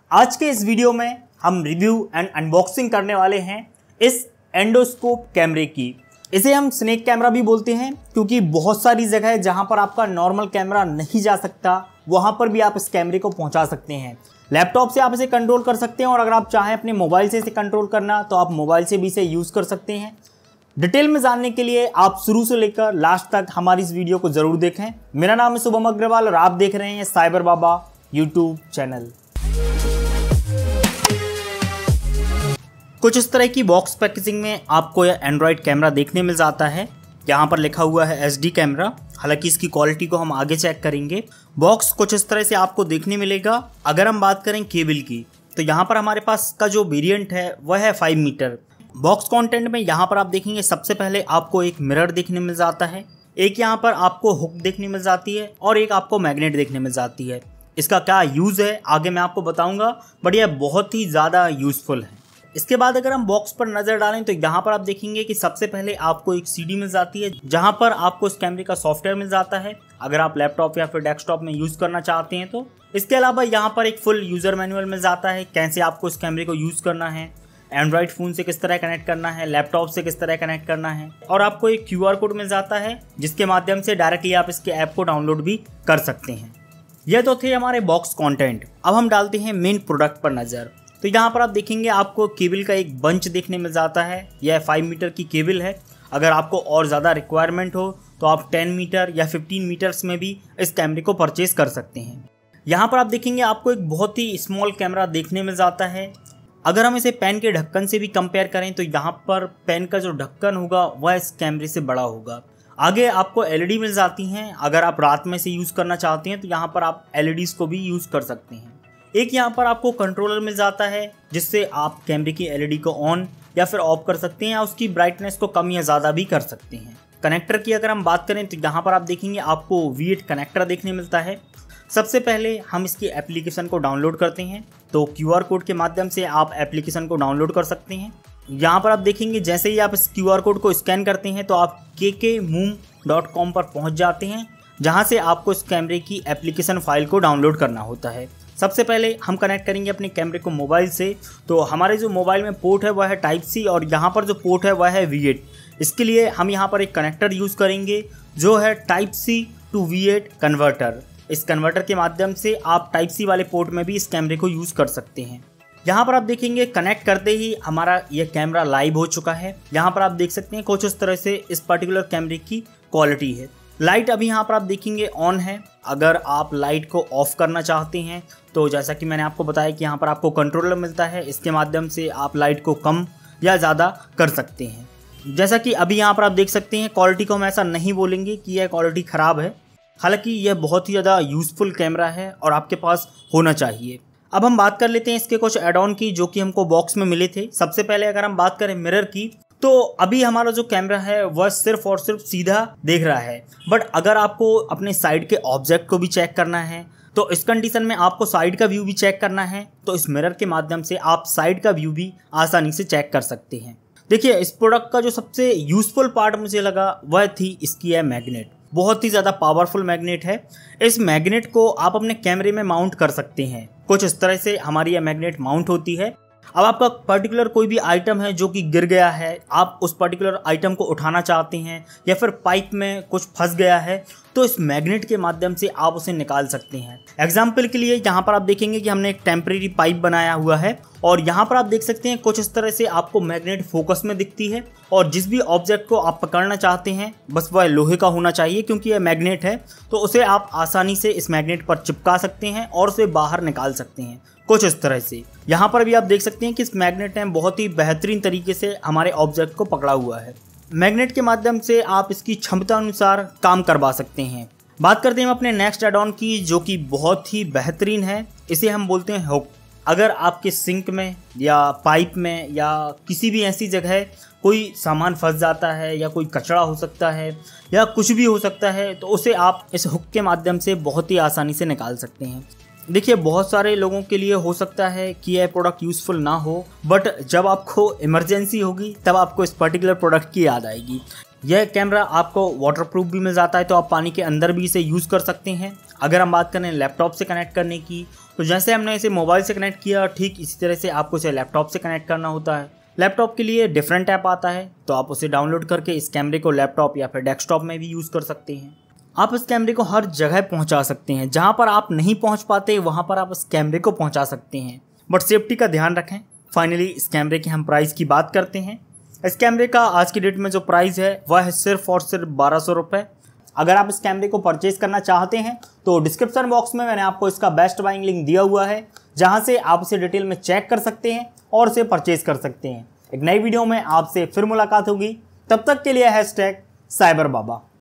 आज के इस वीडियो में हम रिव्यू एंड अनबॉक्सिंग करने वाले हैं इस एंडोस्कोप कैमरे की। इसे हम स्नेक कैमरा भी बोलते हैं क्योंकि बहुत सारी जगह है जहां पर आपका नॉर्मल कैमरा नहीं जा सकता, वहां पर भी आप इस कैमरे को पहुंचा सकते हैं। लैपटॉप से आप इसे कंट्रोल कर सकते हैं और अगर आप चाहें अपने मोबाइल से इसे कंट्रोल करना तो आप मोबाइल से भी इसे यूज़ कर सकते हैं। डिटेल में जानने के लिए आप शुरू से लेकर लास्ट तक हमारी इस वीडियो को ज़रूर देखें। मेरा नाम है शुभम अग्रवाल और आप देख रहे हैं साइबर बाबा यूट्यूब चैनल। कुछ इस तरह की बॉक्स पैकेजिंग में आपको यह एंड्रॉयड कैमरा देखने मिल जाता है। यहाँ पर लिखा हुआ है HD कैमरा, हालांकि इसकी क्वालिटी को हम आगे चेक करेंगे। बॉक्स कुछ इस तरह से आपको देखने मिलेगा। अगर हम बात करें केबल की तो यहाँ पर हमारे पास का जो वेरिएंट है वह है 5 मीटर। बॉक्स कंटेंट में यहाँ पर आप देखेंगे सबसे पहले आपको एक मिरर देखने मिल जाता है, एक यहाँ पर आपको हुक देखने मिल जाती है और एक आपको मैग्नेट देखने मिल जाती है। इसका क्या यूज़ है आगे मैं आपको बताऊँगा, बट यह बहुत ही ज़्यादा यूज़फुल है। इसके बाद अगर हम बॉक्स पर नज़र डालें तो यहाँ पर आप देखेंगे कि सबसे पहले आपको एक CD मिल जाती है जहाँ पर आपको इस कैमरे का सॉफ्टवेयर मिल जाता है अगर आप लैपटॉप या फिर डेस्कटॉप में यूज़ करना चाहते हैं तो। इसके अलावा यहाँ पर एक फुल यूज़र मैनुअल मिल जाता है, कैसे आपको इस कैमरे को यूज़ करना है, एंड्रॉयड फ़ोन से किस तरह कनेक्ट करना है, लैपटॉप से किस तरह कनेक्ट करना है, और आपको एक QR कोड मिल जाता है जिसके माध्यम से डायरेक्टली आप इसके ऐप को डाउनलोड भी कर सकते हैं। यह तो थे हमारे बॉक्स कंटेंट। अब हम डालते हैं मेन प्रोडक्ट पर नज़र। तो यहाँ पर आप देखेंगे आपको केबल का एक बंच देखने मिल जाता है। यह 5 मीटर की केबल है। अगर आपको और ज़्यादा रिक्वायरमेंट हो तो आप 10 मीटर या 15 मीटर्स में भी इस कैमरे को परचेज़ कर सकते हैं। यहाँ पर आप देखेंगे आपको एक बहुत ही स्मॉल कैमरा देखने मिल जाता है। अगर हम इसे पेन के ढक्कन से भी कंपेयर करें तो यहाँ पर पेन का जो ढक्कन होगा वह इस कैमरे से बड़ा होगा। आगे आपको LED मिल जाती हैं। अगर आप रात में से यूज़ करना चाहते हैं तो यहाँ पर आप LEDs को भी यूज़ कर सकते हैं। एक यहाँ पर आपको कंट्रोलर मिल जाता है जिससे आप कैमरे की LED को ऑन या फिर ऑफ कर सकते हैं या उसकी ब्राइटनेस को कम या ज़्यादा भी कर सकते हैं। कनेक्टर की अगर हम बात करें तो यहाँ पर आप देखेंगे आपको V8 कनेक्टर देखने मिलता है। सबसे पहले हम इसकी एप्लीकेशन को डाउनलोड करते हैं तो QR कोड के माध्यम से आप एप्लीकेशन को डाउनलोड कर सकते हैं। यहाँ पर आप देखेंगे जैसे ही आप इस QR कोड को स्कैन करते हैं तो आप kkmoom.com पर पहुँच जाते हैं जहाँ से आपको इस कैमरे की एप्लीकेशन फाइल को डाउनलोड करना होता है। सबसे पहले हम कनेक्ट करेंगे अपने कैमरे को मोबाइल से। तो हमारे जो मोबाइल में पोर्ट है वह है टाइप C और यहाँ पर जो पोर्ट है वह है V8। इसके लिए हम यहाँ पर एक कनेक्टर यूज़ करेंगे जो है type C to V8 converter. इस कन्वर्टर के माध्यम से आप टाइप C वाले पोर्ट में भी इस कैमरे को यूज़ कर सकते हैं। यहाँ पर आप देखेंगे कनेक्ट करते ही हमारा यह कैमरा लाइव हो चुका है। यहाँ पर आप देख सकते हैं कुछ इस तरह से इस पर्टिकुलर कैमरे की क्वालिटी है। लाइट अभी यहाँ पर आप देखेंगे ऑन है। अगर आप लाइट को ऑफ करना चाहते हैं तो जैसा कि मैंने आपको बताया कि यहाँ पर आपको कंट्रोलर मिलता है, इसके माध्यम से आप लाइट को कम या ज़्यादा कर सकते हैं। जैसा कि अभी यहाँ पर आप देख सकते हैं क्वालिटी को हम ऐसा नहीं बोलेंगे कि यह क्वालिटी ख़राब है, हालांकि यह बहुत ही ज़्यादा यूज़फुल कैमरा है और आपके पास होना चाहिए। अब हम बात कर लेते हैं इसके कुछ एड ऑन की जो कि हमको बॉक्स में मिले थे। सबसे पहले अगर हम बात करें मिरर की तो अभी हमारा जो कैमरा है वह सिर्फ और सिर्फ सीधा देख रहा है, बट अगर आपको अपने साइड के ऑब्जेक्ट को भी चेक करना है तो इस कंडीशन में आपको साइड का व्यू भी चेक करना है तो इस मिरर के माध्यम से आप साइड का व्यू भी आसानी से चेक कर सकते हैं। देखिए इस प्रोडक्ट का जो सबसे यूजफुल पार्ट मुझे लगा वह थी इसकी है मैग्नेट। बहुत ही ज़्यादा पावरफुल मैग्नेट है। इस मैग्नेट को आप अपने कैमरे में माउंट कर सकते हैं। कुछ इस तरह से हमारी यह मैग्नेट माउंट होती है। अब आपका पर्टिकुलर कोई भी आइटम है जो कि गिर गया है, आप उस पर्टिकुलर आइटम को उठाना चाहते हैं या फिर पाइप में कुछ फंस गया है तो इस मैग्नेट के माध्यम से आप उसे निकाल सकते हैं। एग्जाम्पल के लिए यहाँ पर आप देखेंगे कि हमने एक टेम्परेरी पाइप बनाया हुआ है और यहाँ पर आप देख सकते हैं कुछ इस तरह से आपको मैग्नेट फोकस में दिखती है और जिस भी ऑब्जेक्ट को आप पकड़ना चाहते हैं बस वह लोहे का होना चाहिए क्योंकि यह मैग्नेट है तो उसे आप आसानी से इस मैग्नेट पर चिपका सकते हैं और उसे बाहर निकाल सकते हैं। कुछ इस तरह से यहाँ पर भी आप देख सकते हैं कि इस मैग्नेट ने बहुत ही बेहतरीन तरीके से हमारे ऑब्जेक्ट को पकड़ा हुआ है। मैग्नेट के माध्यम से आप इसकी क्षमता अनुसार काम करवा सकते हैं। बात करते हैं अपने नेक्स्ट एड ऑन की जो कि बहुत ही बेहतरीन है। इसे हम बोलते हैं हुक। अगर आपके सिंक में या पाइप में या किसी भी ऐसी जगह कोई सामान फंस जाता है या कोई कचरा हो सकता है या कुछ भी हो सकता है तो उसे आप इस हुक के माध्यम से बहुत ही आसानी से निकाल सकते हैं। देखिए बहुत सारे लोगों के लिए हो सकता है कि यह प्रोडक्ट यूज़फुल ना हो, बट जब आपको इमरजेंसी होगी तब आपको इस पर्टिकुलर प्रोडक्ट की याद आएगी। यह कैमरा आपको वाटरप्रूफ भी मिल जाता है तो आप पानी के अंदर भी इसे यूज़ कर सकते हैं। अगर हम बात करें लैपटॉप से कनेक्ट करने की तो जैसे हमने इसे मोबाइल से कनेक्ट किया, ठीक इसी तरह से आपको इसे लैपटॉप से कनेक्ट करना होता है। लैपटॉप के लिए डिफरेंट ऐप आता है, तो आप उसे डाउनलोड करके इस कैमरे को लैपटॉप या फिर डेस्कटॉप में भी यूज़ कर सकते हैं। आप इस कैमरे को हर जगह पहुंचा सकते हैं, जहां पर आप नहीं पहुंच पाते वहां पर आप इस कैमरे को पहुंचा सकते हैं, बट सेफ्टी का ध्यान रखें। फाइनली इस कैमरे की हम प्राइस की बात करते हैं। इस कैमरे का आज की डेट में जो प्राइस है वह है सिर्फ और सिर्फ 1200 रुपये। अगर आप इस कैमरे को परचेज करना चाहते हैं तो डिस्क्रिप्शन बॉक्स में मैंने आपको इसका बेस्ट बाइंग लिंक दिया हुआ है, जहां से आप इसे डिटेल में चेक कर सकते हैं और इसे परचेज कर सकते हैं। एक नई वीडियो में आपसे फिर मुलाकात होगी, तब तक के लिए #cyberBaba।